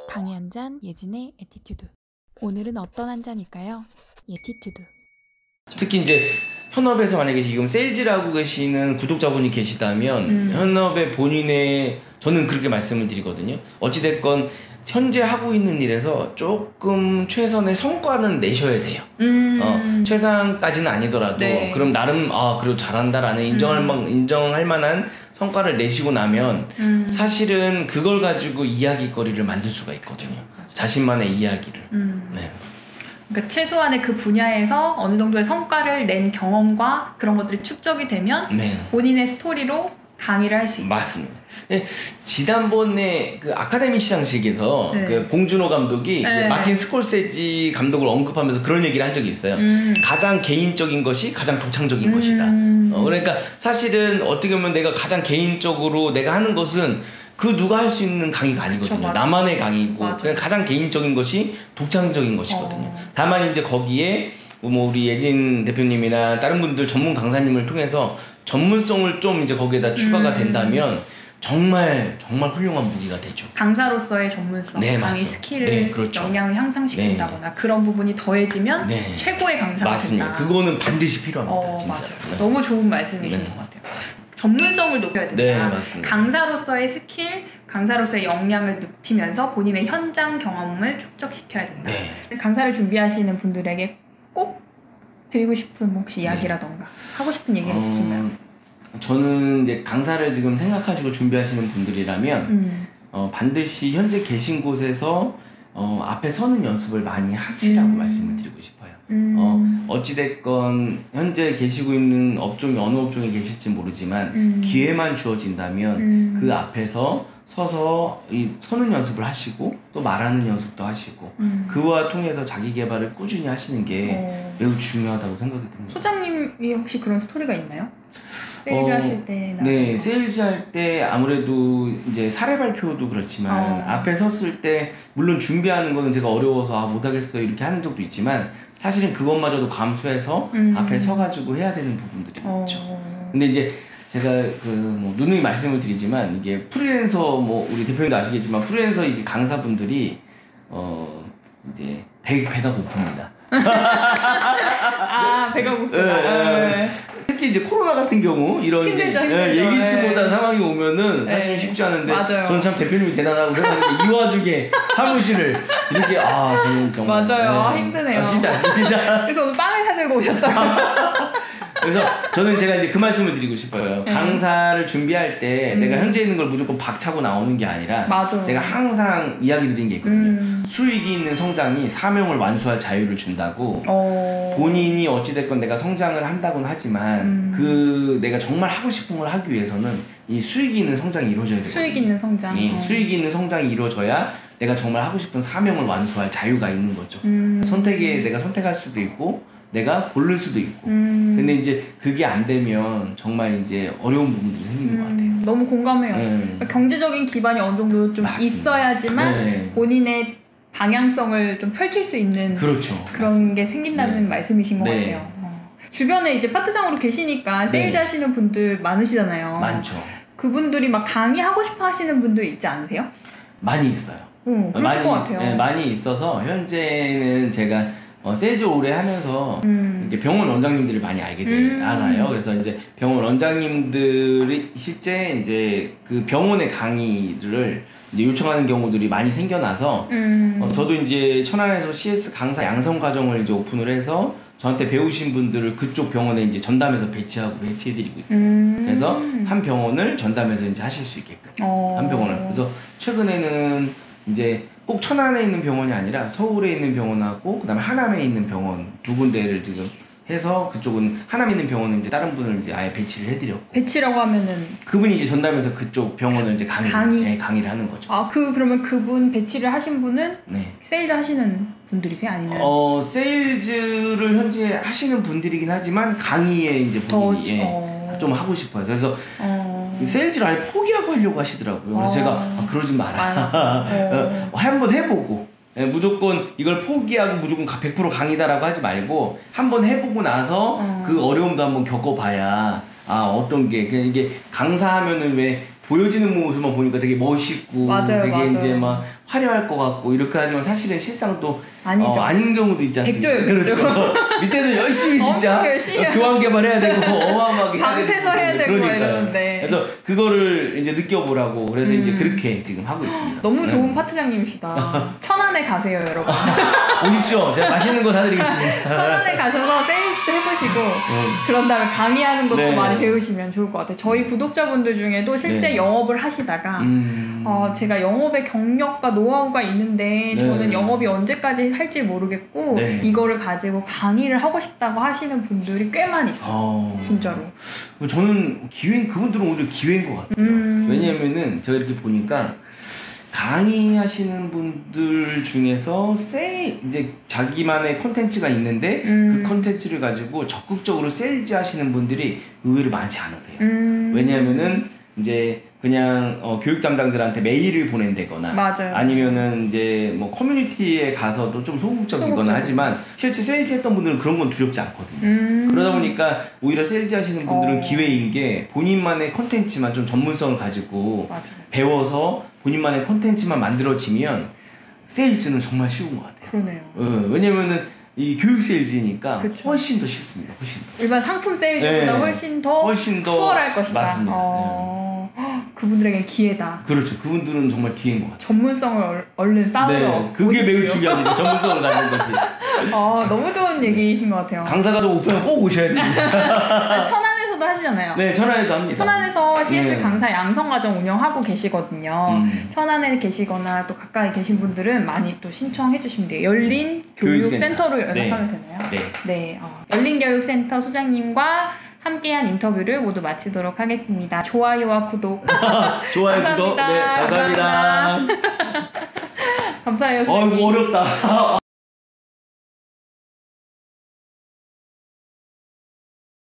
강의 한 잔, 예진의 에티튜드. 오늘은 어떤 한 잔일까요? 에티튜드. 특히 이제 현업에서 만약에 지금 세일즈를 하고 계시는 구독자분이 계시다면 현업의 본인의, 저는 그렇게 말씀을 드리거든요. 어찌됐건 현재 하고 있는 일에서 조금 최선의 성과는 내셔야 돼요. 최상까지는 아니더라도 네. 그럼 나름 그래도 잘한다라는 인정할 만한 성과를 내시고 나면 사실은 그걸 가지고 이야기거리를 만들 수가 있거든요. 맞아. 자신만의 이야기를. 네. 그러니까 최소한의 그 분야에서 어느 정도의 성과를 낸 경험과 그런 것들이 축적이 되면 네. 본인의 스토리로 강의를 할 수 있다. 맞습니다. 네, 지난번에 그 아카데미 시상식에서 네. 그 봉준호 감독이 네. 그 마틴 스콜세지 감독을 언급하면서 그런 얘기를 한 적이 있어요. 가장 개인적인 것이 가장 독창적인 것이다. 그러니까 사실은 어떻게 보면 내가 가장 개인적으로 내가 하는 것은 그 누가 할 수 있는 강의가 아니거든요. 그쵸, 나만의 강의고 맞아. 가장 개인적인 것이 독창적인 것이거든요. 다만 이제 거기에 뭐 우리 예진 대표님이나 다른 분들 전문 강사님을 통해서 전문성을 좀 이제 거기에다 추가가 된다면 정말 훌륭한 무기가 되죠. 강사로서의 전문성, 네, 강의 맞습니다. 스킬을 네, 그렇죠. 역량을 향상시킨다거나 그런 부분이 더해지면 네. 최고의 강사가 맞습니다. 된다. 그거는 반드시 필요합니다. 진짜. 맞아요. 네. 너무 좋은 말씀이신 네. 것 같아요. 전문성을 높여야 된다. 네, 맞습니다. 강사로서의 스킬, 강사로서의 역량을 높이면서 본인의 현장 경험을 축적시켜야 된다. 네. 강사를 준비하시는 분들에게 꼭 드리고 싶은 혹시 이야기라던가 하고 싶은 얘기가 있으신가요? 저는 이제 강사를 지금 생각하시고 준비하시는 분들이라면 반드시 현재 계신 곳에서 앞에 서는 연습을 많이 하시라고 말씀을 드리고 싶어요. 어찌됐건 현재 계시고 있는 업종이 어느 업종에 계실지 모르지만 기회만 주어진다면 그 앞에서 서서 이 서는 연습을 하시고 또 말하는 연습도 하시고 그와 통해서 자기 개발을 꾸준히 하시는 게 매우 중요하다고 생각이 듭니다. 소장님이 혹시 그런 스토리가 있나요? 세일즈 하실 때 네, 세일즈 할 때 아무래도 이제 사례 발표도 그렇지만 앞에 섰을 때 물론 준비하는 거는 제가 어려워서 못하겠어요 이렇게 하는 적도 있지만 사실은 그것마저도 감수해서 앞에 서가지고 해야 되는 부분들이 있죠. 근데 이제 제가 뭐 누누이 말씀을 드리지만 이게 프리랜서 뭐 우리 대표님도 아시겠지만 프리랜서 이게 강사분들이 이제 배가 고픕니다. 배가 고프다. 특히 이제 코로나 같은 경우 이런 힘들죠. 예기치 못한 상황이 오면은 사실 쉽지 않은데 저는 참 대표님이 대단하고 생각하는데 이 와중에 사무실을 이렇게 저는 정말 맞아요. 힘드네요. 쉽지 않습니다. 그래서 오늘 빵을 사들고 오셨더라고요. 그래서 저는 제가 이제 그 말씀을 드리고 싶어요. 강사를 준비할 때 내가 현재 있는 걸 무조건 박차고 나오는 게 아니라 맞아. 제가 항상 이야기 드린 게 있거든요. 수익이 있는 성장이 사명을 완수할 자유를 준다고. 본인이 어찌됐건 내가 성장을 한다고는 하지만 그 내가 정말 하고 싶은 걸 하기 위해서는 이 수익이 있는 성장이 이루어져야 되거든요. 수익이 있는 성장. 수익이 있는 성장이 이루어져야 내가 정말 하고 싶은 사명을 완수할 자유가 있는 거죠. 내가 선택할 수도 있고 내가 고를 수도 있고. 근데 이제 그게 안 되면 정말 이제 어려운 부분들이 생기는 것 같아요. 너무 공감해요. 그러니까 경제적인 기반이 어느 정도 좀 맞습니다. 있어야지만 본인의 방향성을 좀 펼칠 수 있는 그런 맞습니다. 게 생긴다는 말씀이신 것 같아요. 주변에 이제 파트장으로 계시니까 세일즈 하시는 분들 많으시잖아요. 많죠. 그분들이 막 강의하고 싶어 하시는 분들 있지 않으세요? 많이 있어요. 그러실 것 같아요. 네, 많이 있어서 현재는 제가 세일즈 오래 하면서 이렇게 병원 원장님들을 많이 알아요. 그래서 이제 병원 원장님들이 실제 이제 그 병원의 강의를 이제 요청하는 경우들이 많이 생겨나서 저도 이제 천안에서 CS 강사 양성 과정을 이제 오픈을 해서 저한테 배우신 분들을 그쪽 병원에 이제 전담해서 배치해드리고 있어요. 그래서 한 병원을 전담해서 이제 하실 수 있게끔 한 병원을. 그래서 최근에는 이제 꼭 천안에 있는 병원이 아니라 서울에 있는 병원하고 그다음에 하남에 있는 병원 두 군데를 지금 해서 그쪽은 하남에 있는 병원은 이제 다른 분을 이제 아예 배치를 해드렸고. 배치라고 하면은 그분이 이제 전담해서 그쪽 병원을 이제 강의를 하는 거죠. 그러면 그분 배치를 하신 분은 세일즈 하시는 분들이세요? 아니면 세일즈를 현재 하시는 분들이긴 하지만 강의에 이제 본인이 좀 하고 싶어요. 그래서 세일즈를 아예 포기하고 하려고 하시더라고요. 그래서 제가 그러지 마라. 한번 해보고 무조건 이걸 포기하고 무조건 100% 강의다라고 하지 말고 한번 해보고 나서 그 어려움도 한번 겪어봐야 어떤 게 이게 강사하면은 왜 보여지는 모습만 보니까 되게 멋있고 맞아요, 되게 맞아요. 이제 막 화려할 것 같고 이렇게 하지만 사실은 실상 또 아니죠. 아닌 경우도 있지 않습니까? 백조예요, 백조. 그렇죠. 밑에는 열심히 진짜 열심히 교환 개발해야 되고 어마어마하게 밤새서 해야 되고 이러는데. 그래서 그거를 이제 느껴보라고 그래서 이제 그렇게 지금 하고 있습니다. 너무 좋은 파트장님이시다. 천안에 가세요, 여러분. 오십시오. 제가 맛있는 거 사드리겠습니다. 천안에 가셔서 세일즈도 해보시고 그런 다음에 강의하는 것도 많이 배우시면 좋을 것 같아요. 저희 구독자분들 중에도 실제 영업을 하시다가 제가 영업의 경력과 노하우가 있는데 저는 영업이 언제까지 할지 모르겠고 이거를 가지고 강의를 하고 싶다고 하시는 분들이 꽤 많이 있어요. 진짜로. 저는 그분들은 오히려 기회인 것 같아요. 왜냐면은 제가 이렇게 보니까 강의하시는 분들 중에서 이제 자기만의 컨텐츠가 있는데 그 컨텐츠를 가지고 적극적으로 세일즈 하시는 분들이 의외로 많지 않으세요. 왜냐하면은 이제 그냥 교육 담당자한테 메일을 보낸다거나 맞아요. 아니면은 이제 뭐 커뮤니티에 가서도 좀 소극적이거나 하지만 실제 세일즈 했던 분들은 그런 건 두렵지 않거든요. 그러다 보니까 오히려 세일즈 하시는 분들은 기회인 게 본인만의 컨텐츠만 좀 전문성을 가지고 배워서 본인만의 컨텐츠만 만들어지면 세일즈는 정말 쉬운 것 같아요. 그러네요. 왜냐면은 이 교육 세일즈니까 훨씬 더 쉽습니다. 훨씬 더. 일반 상품 세일즈보다 훨씬 더 수월할 것이다. 맞습니다. 그분들에겐 기회다. 그렇죠. 그분들은 정말 기회인 것 같아요. 전문성을 얼른 쌓으러 그게 매우 중요합니다. 전문성을 갖는 것이. 너무 좋은 얘기이신 것 같아요. 강사가족 오픈을 꼭 오셔야 됩니다. 천안에서도 하시잖아요. 네, 천안에도 합니다. 천안에서 CS 강사 양성과정 운영하고 계시거든요. 천안에 계시거나 또 가까이 계신 분들은 많이 또 신청해 주시면 돼요. 열린 교육센터로 연락하면 되나요? 네. 열린교육센터 소장님과 함께한 인터뷰를 모두 마치도록 하겠습니다. 좋아요와 구독. 좋아요, 구독. 네, 감사합니다. 감사해요. 어렵다.